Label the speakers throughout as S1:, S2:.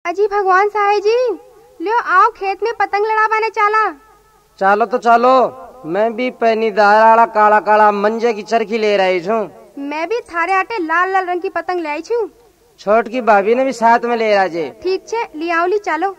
S1: अजी भगवान साहे जी, लियो आओ खेत में पतंग लड़ावाने चाला।
S2: चालो तो चालो, मैं भी पैनीदार आला काला काला मंजे की चरखी ले रही छू।
S1: मैं भी थारे आटे लाल लाल रंग की पतंग ले आई छू।
S2: छोट की भाभी ने भी साथ में ले राजे।
S1: ठीक छे, लियाओ ली चालो।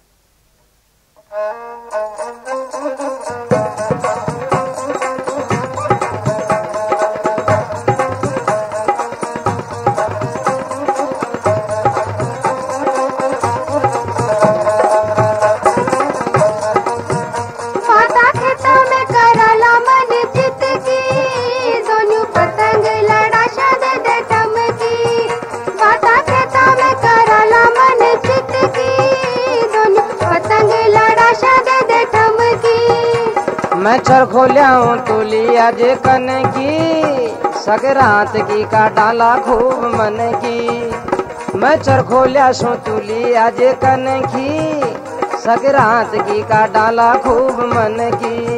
S2: मैं चरखो लियाऊं तुली आज कन की, सगरात की का डाला खूब मन की। मैं चरखो लियासूं तुली आज कन की, सगरात की का डाला खूब मन की।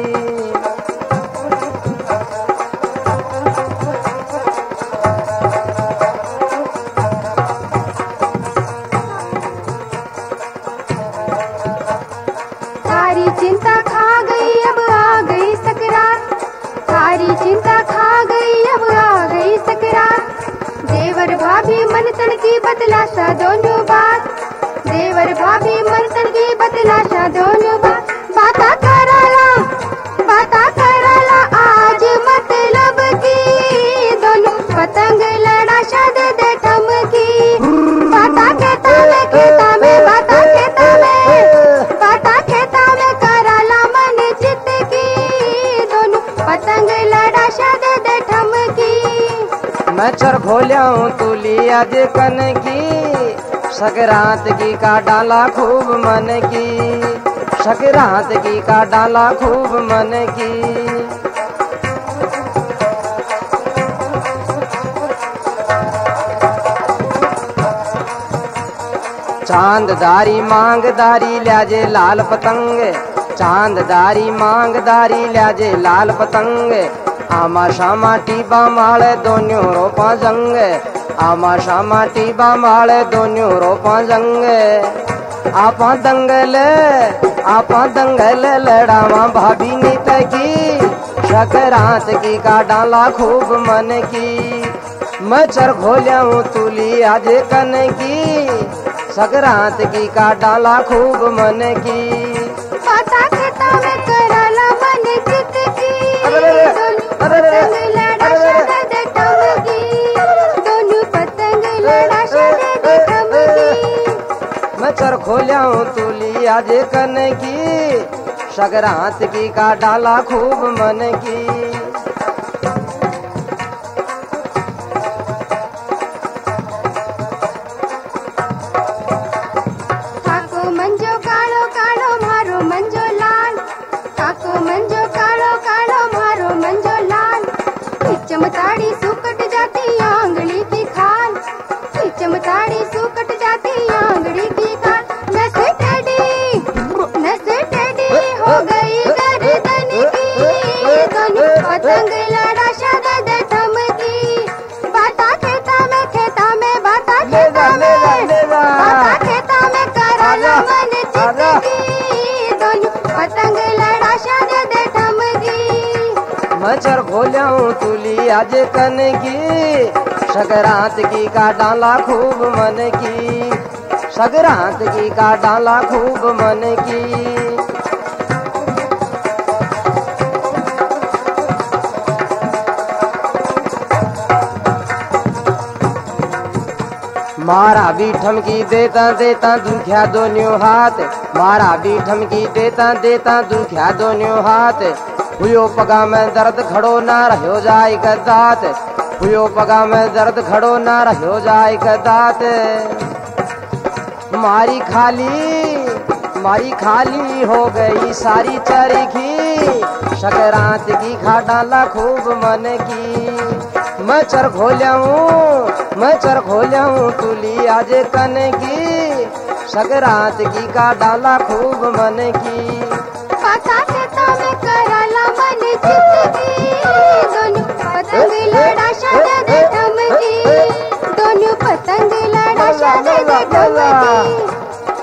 S1: सारी चिंता खा गई, अब आ गई सकरात। सारी चिंता खा गई, अब आ गई सकरात। देवर भाभी मन तन की बतलाशा दोनों बात। देवर भाभी मन तन की बतलाशा दोनों बात। बाता कराला आज मतलब की, दोनों पतंग लड़ाशा दे दे ठमकी। बाता खेता में बाता खेता में, बाता खेता में कराला मन चित की, दोनों पतंग लड़ाशा दे दे ठमकी।
S2: मैं चरखो लियाऊं तुली आज कन की, सगरात की का डाला खूब मन की। सगरात की का डाला खूब मन की। चांददारी मांगदारी ल्याजे लाल पतंग, चांददारी मांगदारी ल्याजे लाल पतंग। आमा शामा टीबा माले दोन्यों रोपा जंग, आमा शामा टीबा माले दोन्यों रोपा जंग। आपा दंगल लड़ावा भाभी नीत की, सकरात की का डाला खूब मन की। मैं चरखो लियाऊं तुली आज कन की, सकरात की का डाला खूब मन की।
S1: बाता खेता में कराला मन चित की, पतंग लड़ाशा दे दे ठमकी। दोनों पतंग लड़ाशा दे दे ठमकी।
S2: मैं चरखो लियाऊं तुली आज कन की, सकरात की का डाला खूब मन की।
S1: चमताड़ी सुकट जाती आंगली की खाल, चमताड़ी सुकट जाती आंगली की खाल। नसे टेढ़ी हो गई गर्दन की, दोनों पतंग लड़ाशा दे दे ठमकी। बाता खेता में बाता खेता में कराला मन चित की, दोनों पतंग लड़ाशा दे दे ठमकी।
S2: मैं चरखो लियाऊं तुली आज कन की, सकरात की का डाला खूब मन की। सकरात की का डाला खूब मन की। मारा भी ठमकी देता देता दुखिया दोनों हाथ, मारा भी ठमकी देता देता दुखिया दोनों हाथ। हुयो पगा में दर्द खड़ो ना रहो जाए दात, हुयो पगा में दर्द खड़ो ना रहो जाए दात। मारी खाली हो गई सारी चरखी, सकरात की खा डाला खूब मन की। मैं चरखो लियाऊं तुली आज कन की, सकरात की का डाला खूब मन की।
S1: बाता खेता में कराला मन चित की, दोनों पतंग लड़ाशा दे दे ठमकी। दोनों पतंग लड़ाशा दे दे ठमकी।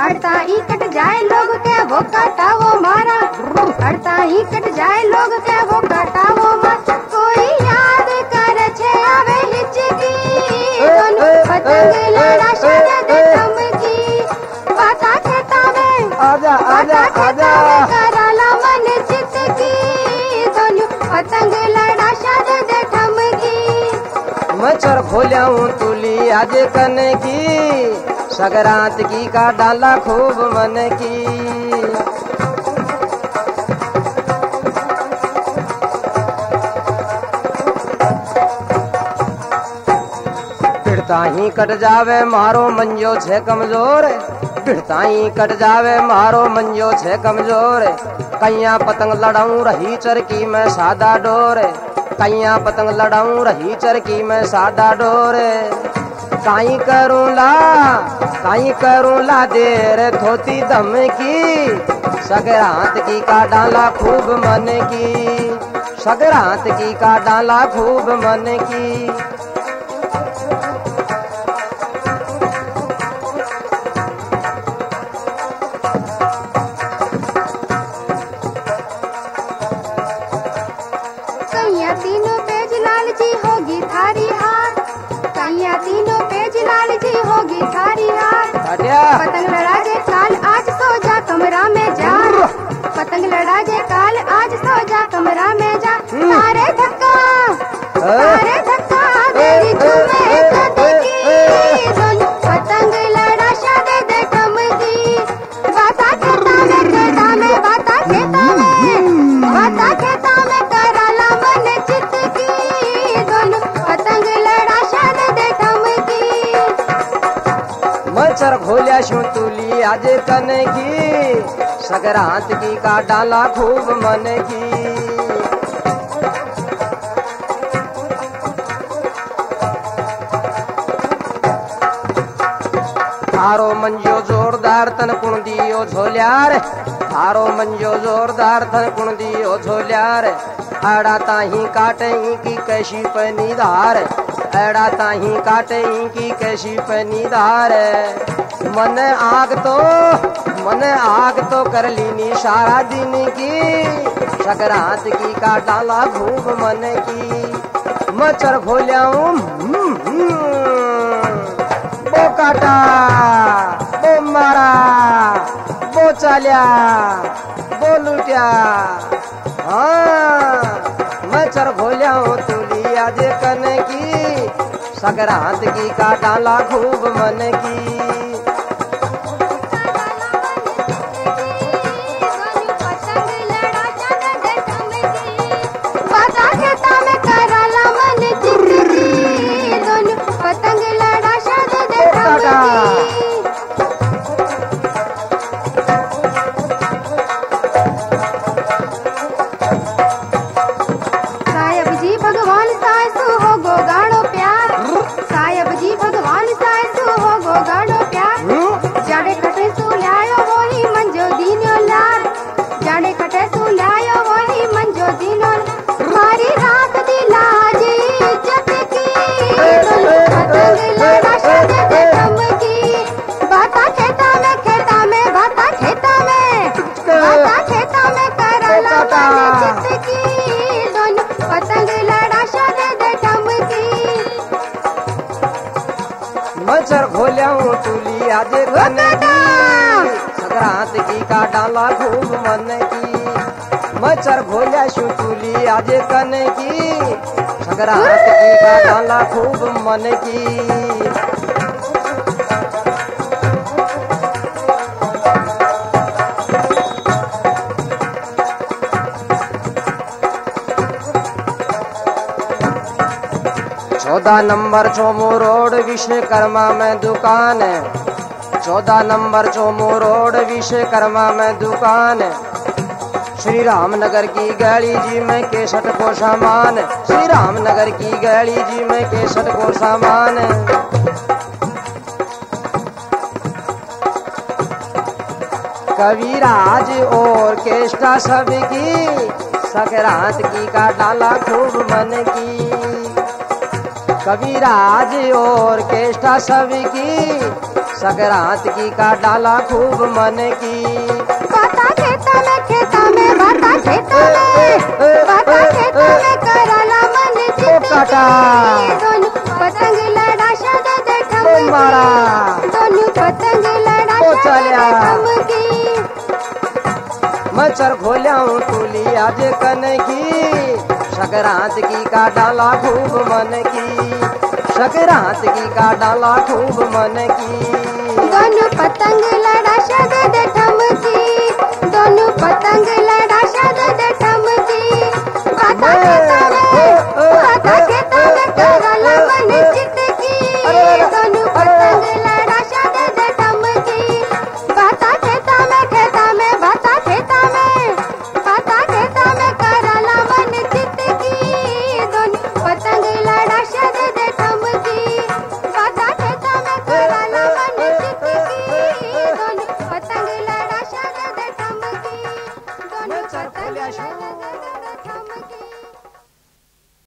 S1: अड़ता ही कट जाए लोग के वो काटा वो मारा, अड़ता ही कट जाए लोग के वो काटा वो मारा। कोई याद कर छे आवे हिचकी, दोनों पतंग लड़ा शायद थमकी। बाता खेता में
S2: आजा आजा आजा
S1: कराला मन चितकी, दोनों पतंग लड़ा शायद थमकी।
S2: मच्छर खोल्याऊं तुली आज कन की, सगरात की का डाला खूब मन की। भिड़ता ही कट जावे मारो मंजो छे कमजोर, भिड़ता ही कट जावे मारो मंजो छे कमजोर। कैया पतंग लड़ाऊं रही चरकी में सादा डोर, कैया पतंग लड़ाऊं रही चरकी में सादा डोर। काई करूं ला देर थोती दम की, सगरात की का डाला खूब मन की, सगरात की का डाला खूब मन की।
S1: कैया तीनों पेज लाल जी होगी थारी हार, कैया तीनों पेज लाल जी होगी थारी हार।
S2: हटिया
S1: पतंग लड़ा जे काल आज सो जा कमरा में जा, पतंग लड़ा जे काल आज सो जा कमरा में जा। तारे धक्का तेरी झूमे कदकी, दोनों पतंग लड़ा शादे दे ठमकी। बाता खेता में बाता खेता में कराला मन चितकी, दोनों पतंग लड़ा शादे दे ठमकी।
S2: मच्छर खोल्या शू तुली आज कन की, सगरात की का डाला खूब मन की। थारो मंजो जोरदार तन कुण दियो झोल्यार, थारो मंजो जोरदार तन कुण दियो झोल्यार। अड़ा ताही काटे की कैसी पनीदार, अड़ा ताही काटे की कैसी पनीदार। मन आग तो कर लीनी सारा दिन की, सगरात की का डाला खूब मन की। मच्छर खोल्याऊं वो काटा वो मारा वो चाल्या वो लुटिया। हाँ मच्छर खोल्याऊं तुली आज कन की, सगरात की का डाला खूब मन की।
S1: बाता खेता में कराला मन चितकी, दोनों पतंग लड़ा शायद दे ठमकी। सायब जी भगवान सासु हो गो गाड़ो प्यार, सायब जी भगवान सासु हो गो गाड़ो प्यार। जाड़े कटे सु लायो वही मंजो दीनो लार, जाड़े कटे सु लायो वही मंजो दीनो लार। मारी राख दी लाज इज्जत की, दोनों पतंग लड़ा शायद दे ठमकी। बाता खेता में बाता खेता में कराला मन चितकी, दोनों पतंग लड़ा शायद दे ठमकी।
S2: मच्छर खोल्याऊं तुली आज कन की, सगरात की का डाला खूब मन की। मच्छर खोल्या शू तुली आज कन की, सगरात की का डाला खूब मन की। चौदह नंबर चोमू रोड विश्वकर्मा में दुकान है, 14 नंबर चोमू रोड विश्वकर्मा में दुकान है। श्री रामनगर की गली जी में 61 को सामान, श्री रामनगर की गली जी में 61 को सामान। कविराज ऑर्केस्ट्रा सबकी, सगरात की का डाला खूब मन की। कविराज ऑर्केस्ट्रा सबकी, सकरात की का डाला खूब मन की।
S1: बाता खेता में बाता खेता में कराला मन चित
S2: काटा।
S1: दोनों पतंग लड़ा शद दे ठमकी
S2: मारा।
S1: दोनों पतंग लड़ा
S2: ओ
S1: शद
S2: चलिया।
S1: दे ठमकी
S2: मच्छर खोल्याऊं तुली आज कन की, सकरात की का डाला खूब मन की, सकरात की का डाला खूब मन की।
S1: दोनों पतंग लड़ा शद दे ठमकी दोनों पतंग लड़ा शद दे ठमकी बाता खेता